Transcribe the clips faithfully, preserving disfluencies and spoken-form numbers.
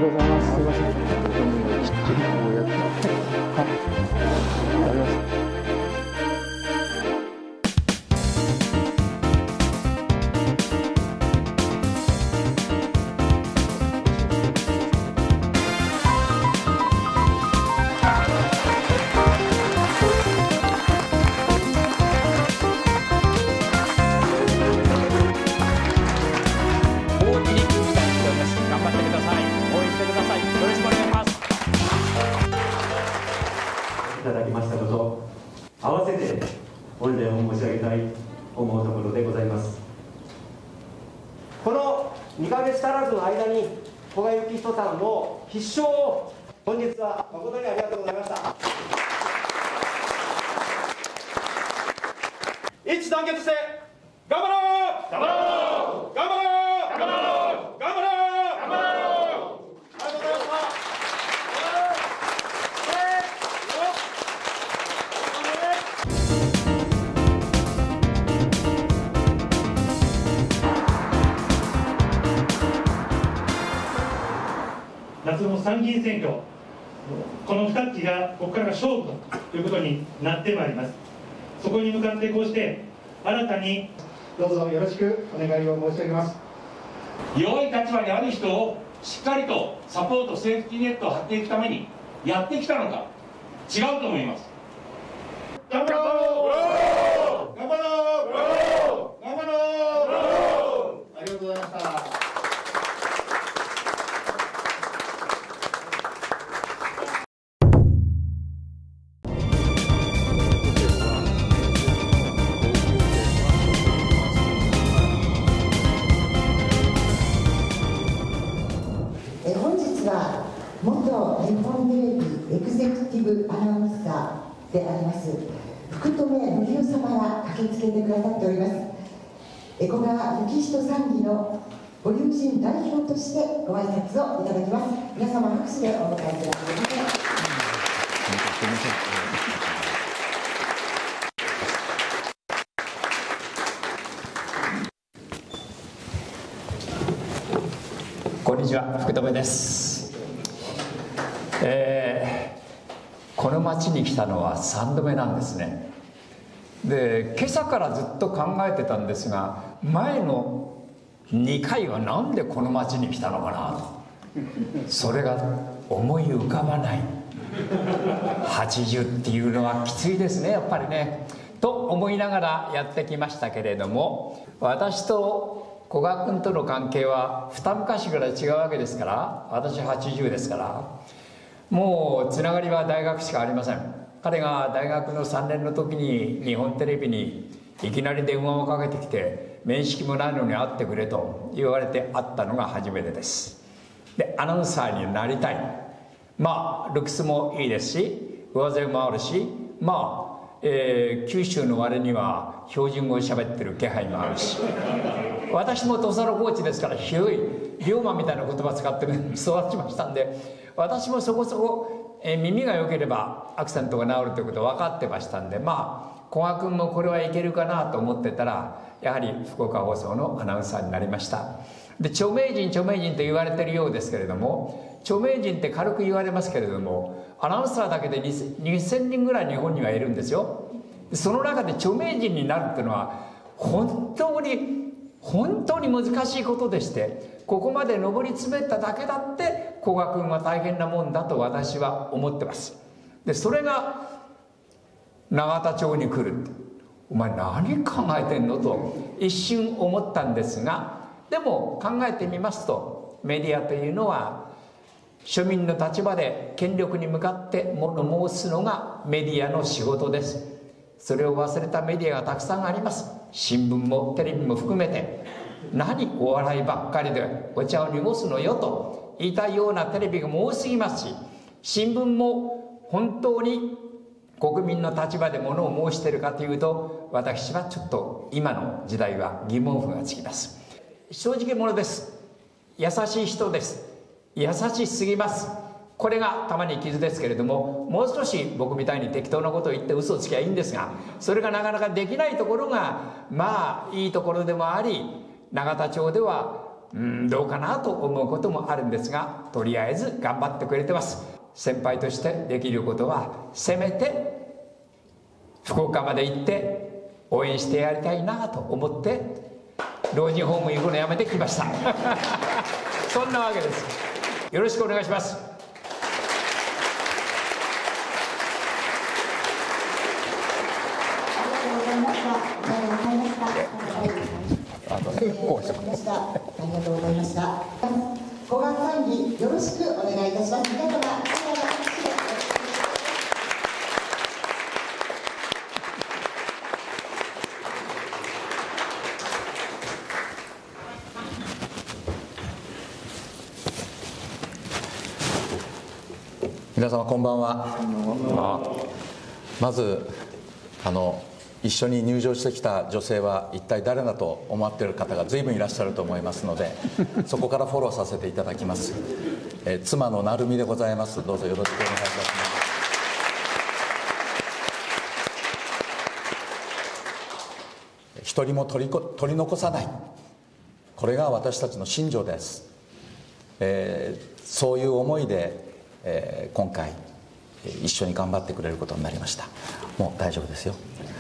うございます。すいません。きっちりこうやって。はい。ありがとうございます。 いただきましたこと、合わせて御礼を申し上げたいと思うところでございます。 このにかげつ足らずの間に古賀幸人さんの必勝を本日は誠にありがとうございました。一致団結して頑張ろう頑張ろう頑張ろう頑張ろう頑張ろう頑張ろうありがとうございました。 夏の参議院選挙、このに学期がここからが勝負ということになってまいります。そこに向かってこうして新たにどうぞよろしくお願いを申し上げます。 弱い立場にある人をしっかりとサポート、セーフティーネットを張っていくためにやってきたのか、違うと思います。 頑張ろう頑張ろう頑張ろうありがとうございました。 元日本テレビエグゼクティブアナウンサーであります福留紀夫様が駆けつけてくださっております。古賀幸人参議のご友人代表としてご挨拶をいただきます。皆様拍手でお迎えくださいませ。 こんにちは、福留です。えー、この町に来たのはさんどめなんですね。で、今朝からずっと考えてたんですが、前のにかいはなんでこの町に来たのかなと、それが思い浮かばない。はちじゅうっていうのはきついですね、やっぱりね。と思いながらやってきましたけれども、私と古賀君との関係は二昔ぐらい違うわけですから、私はちじゅうですから、もうつながりは大学しかありません。彼が大学のさんねんの時に日本テレビにいきなり電話をかけてきて、面識もないのに会ってくれと言われて会ったのが初めてです。で、アナウンサーになりたい。まあルックスもいいですし、上背もあるし、まあ、えー、九州の割には標準語を喋ってる気配もあるし、私も土佐の高知ですから、広い龍馬みたいな言葉使って育ちましたんで、私もそこそこ、えー、耳が良ければアクセントが治るということ分かってましたんで、まあ古賀君もこれはいけるかなと思ってたら、やはり福岡放送のアナウンサーになりました。で、著名人著名人と言われてるようですけれども、著名人って軽く言われますけれども、アナウンサーだけでにせんにんぐらい日本にはいるんですよ。その中で著名人になるっていうのは本当に本当に難しいことでして、ここまで上り詰めただけだって古賀君は大変なもんだと私は思ってます。で、それが永田町に来るって、お前何考えてんのと一瞬思ったんですが、でも考えてみますと、メディアというのは庶民の立場で権力に向かって物申すのがメディアの仕事です。それを忘れたメディアがたくさんあります。新聞もテレビも含めて、何お笑いばっかりでお茶を濁すのよと言いたいようなテレビがもう多すぎますし、新聞も本当に国民の立場で物を申しているかというと、私はちょっと今の時代は疑問符がつきます。正直者です。優しい人です。優しすぎます。これがたまに傷ですけれども、もう少し僕みたいに適当なことを言って嘘をつきゃいいんですが、それがなかなかできないところがまあいいところでもあり、永田町ではうんどうかなと思うこともあるんですが、とりあえず頑張ってくれてます。先輩としてできることは、せめて福岡まで行って応援してやりたいなと思って老人ホーム行くのやめてきましたそんなわけです。よろしくお願いします。 ありがとうございました。ありがとうございました。ごがつさんぎよろしくお願いいたします。皆様、 皆様こんばんは。まずあの一緒に入場してきた女性は一体誰だと思っている方が随分いらっしゃると思いますので、そこからフォローさせていただきます。えー、妻の成美でございます。どうぞよろしくお願いいたします。一人も取りこ取り残さない、これが私たちの信条です。えー、そういう思いで、えー、今回一緒に頑張ってくれることになりました。もう大丈夫ですよ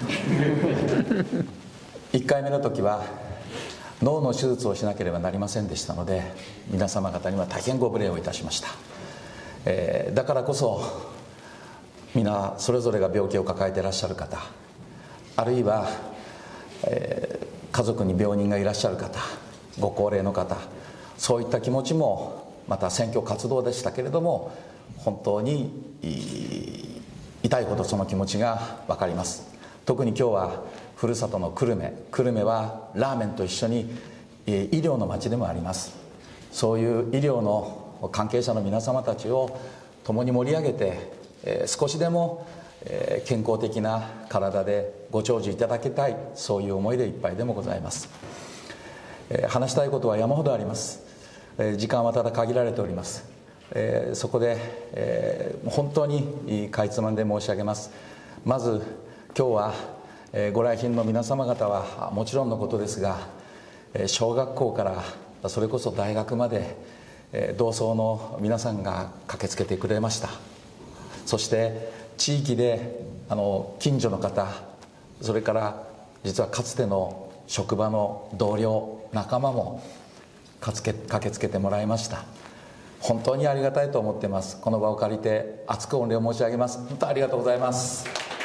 いっかいめの時は脳の手術をしなければなりませんでしたので、皆様方には大変ご無礼をいたしました。えー、だからこそ皆それぞれが病気を抱えていらっしゃる方、あるいは、えー、家族に病人がいらっしゃる方、ご高齢の方、そういった気持ちもまた選挙活動でしたけれども、本当に痛いほどその気持ちが分かります。特に今日はふるさとの久留米久留米はラーメンと一緒に医療の町でもあります。そういう医療の関係者の皆様たちを共に盛り上げて、えー、少しでも、えー、健康的な体でご長寿いただきたい、そういう思いでいっぱいでもございます。えー、話したいことは山ほどあります。えー、時間はただ限られております。えー、そこで、えー、本当にかいつまんで申し上げます。まず今日は、えー、ご来賓の皆様方はもちろんのことですが、えー、小学校からそれこそ大学まで、えー、同窓の皆さんが駆けつけてくれました。そして地域であの近所の方、それから実はかつての職場の同僚仲間も駆けつけてもらいました。本当にありがたいと思っています。この場を借りて厚く御礼を申し上げます。本当にありがとうございます。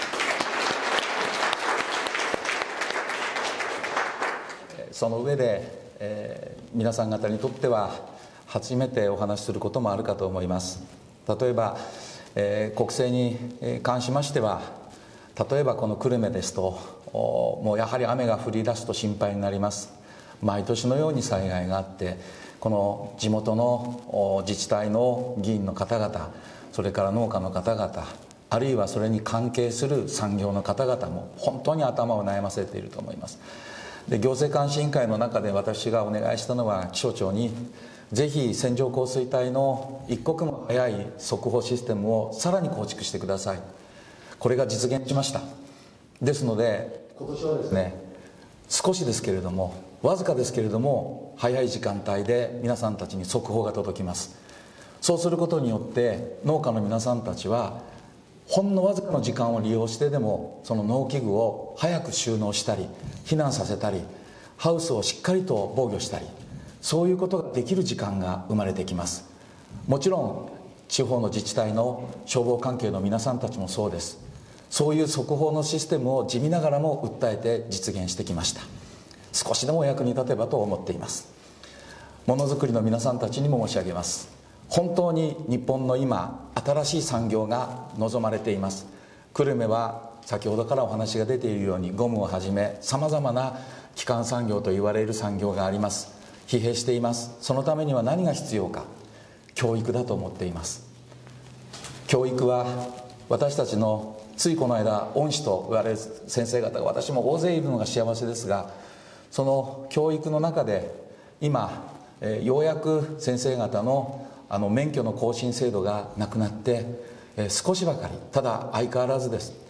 その上で、えー、皆さん方にとっては初めてお話しすることもあるかと思います。例えば、えー、国政に関しましては、例えばこの久留米ですと、もうやはり雨が降り出すと心配になります。毎年のように災害があって、この地元の自治体の議員の方々、それから農家の方々、あるいはそれに関係する産業の方々も本当に頭を悩ませていると思います。で、行政監視委員会の中で私がお願いしたのは、気象庁にぜひ線状降水帯の一刻も早い速報システムをさらに構築してください。これが実現しました。ですので今年はですね、少しですけれども、わずかですけれども早い時間帯で皆さんたちに速報が届きます。そうすることによって農家の皆さんたちはほんのわずかの時間を利用してでもその農機具を早く収納したり避難させたり、ハウスをしっかりと防御したり、そういうことができる時間が生まれてきます。もちろん地方の自治体の消防関係の皆さんたちもそうです。そういう速報のシステムを地味ながらも訴えて実現してきました。少しでもお役に立てばと思っています。ものづくりの皆さんたちにも申し上げます。本当に日本の今新しい産業が望まれています。久留米は先ほどからお話が出ているように、ゴムをはじめさまざまな基幹産業と言われる産業があります。疲弊しています。そのためには何が必要か、教育だと思っています。教育は私たちのついこの間恩師と言われる先生方が私も大勢いるのが幸せですが、その教育の中で今、えー、ようやく先生方のあの免許の更新制度がなくなって、えー、少しばかり、ただ相変わらずです、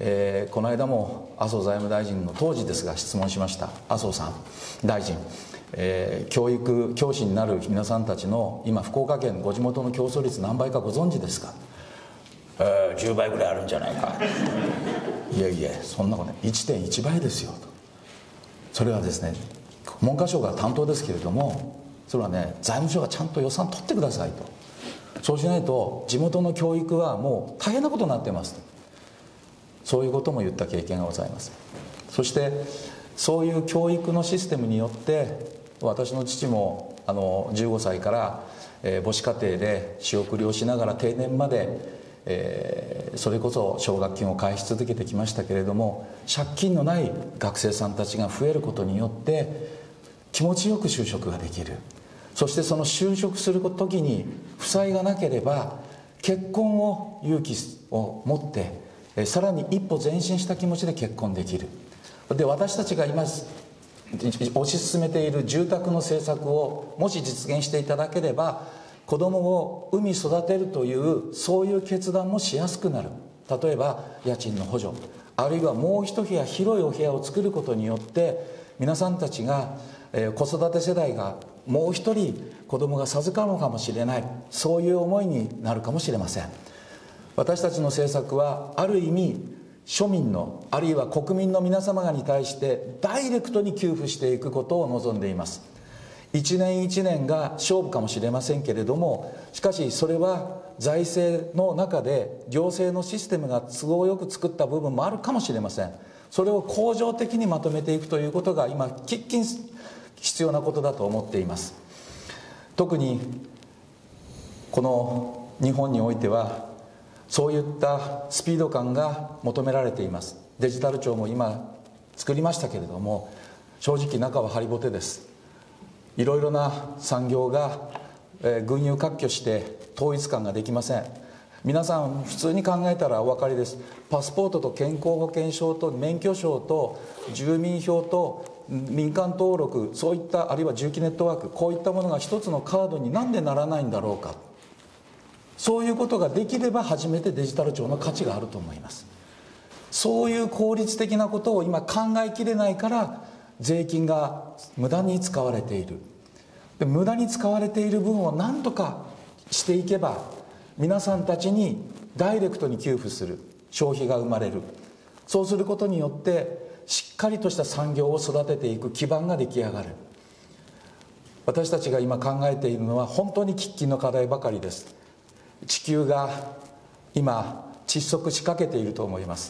えーこの間も麻生財務大臣の当時ですが質問しました。麻生さん大臣、えー教育教師になる皆さんたちの今福岡県ご地元の競争率何倍かご存知ですか。えー、じゅうばいぐらいあるんじゃないかいやいやそんなことね いってんいちばいですよと。それはですね文科省が担当ですけれども、それはね財務省がちゃんと予算取ってくださいと。そうしないと地元の教育はもう大変なことになってますと、そういうことも言った経験がございます。そしてそういう教育のシステムによって私の父もあのじゅうごさいから、えー母子家庭で仕送りをしながら定年まで、えーそれこそ奨学金を返し続けてきましたけれども、借金のない学生さんたちが増えることによって気持ちよく就職ができる。そしてその就職する時に負債がなければ結婚を勇気を持ってえさらに一歩前進した気持ちで結婚できる。で私たちが今推し進めている住宅の政策をもし実現していただければ子供を産み育てるというそういう決断もしやすくなる。例えば家賃の補助、あるいはもう一部屋広いお部屋を作ることによって皆さんたちが、えー子育て世代がもう一人子供が授かるのかもしれない、そういう思いになるかもしれません。私たちの政策はある意味庶民のあるいは国民の皆様に対してダイレクトに給付していくことを望んでいます。一年一年が勝負かもしれませんけれども、しかしそれは財政の中で行政のシステムが都合よく作った部分もあるかもしれません。それを恒常的にまとめていくということが今喫緊必要なことだと思っています。特にこの日本においてはそういったスピード感が求められています。デジタル庁も今作りましたけれども、正直中はハリボテです。いろいろな産業が、えー群雄割拠して統一感ができません。皆さん普通に考えたらお分かりです。パスポートと健康保険証と免許証と住民票と民間登録、そういったあるいは住基ネットワーク、こういったものが一つのカードになんでならないんだろうか。そういうことができれば初めてデジタル庁の価値があると思います。そういう効率的なことを今考えきれないから税金が無駄に使われている。で無駄に使われている分を何とかしていけば皆さんたちにダイレクトに給付する、消費が生まれる。そうすることによってしっかりとした産業を育てていく基盤が出来上がる。私たちが今考えているのは本当に喫緊の課題ばかりです。地球が今窒息しかけていると思います。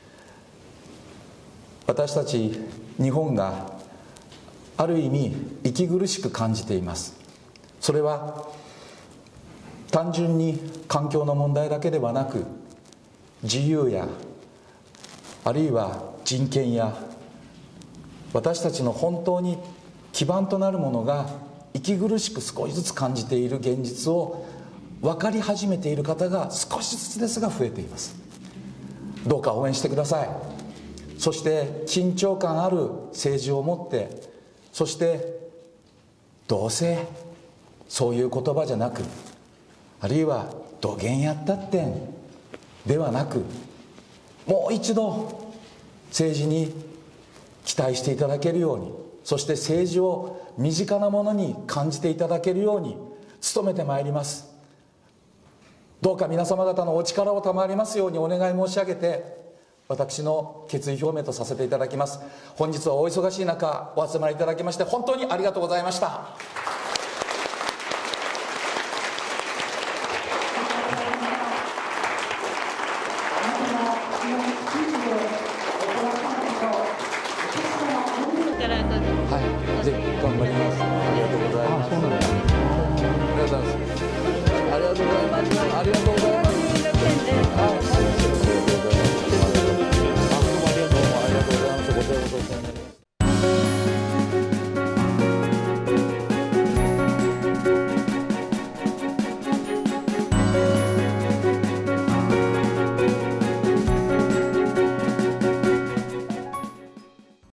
私たち日本がある意味息苦しく感じています。それは単純に環境の問題だけではなく、自由やあるいは人権や私たちの本当に基盤となるものが息苦しく少しずつ感じている現実を分かり始めている方が少しずつですが増えています。どうか応援してください。そして緊張感ある政治を持って、そしてどうせそういう言葉じゃなく、あるいはどげんやったってんではなく、もう一度政治に期待していただけるように、そして政治を身近なものに感じていただけるように努めてまいります。どうか皆様方のお力を賜りますようにお願い申し上げて、私の決意表明とさせていただきます。本日はお忙しい中お集まりいただきまして本当にありがとうございました。はい、ぜひ頑張ります。ありがとうございます。ありがとうございます。ありがとうございます。ありがとう。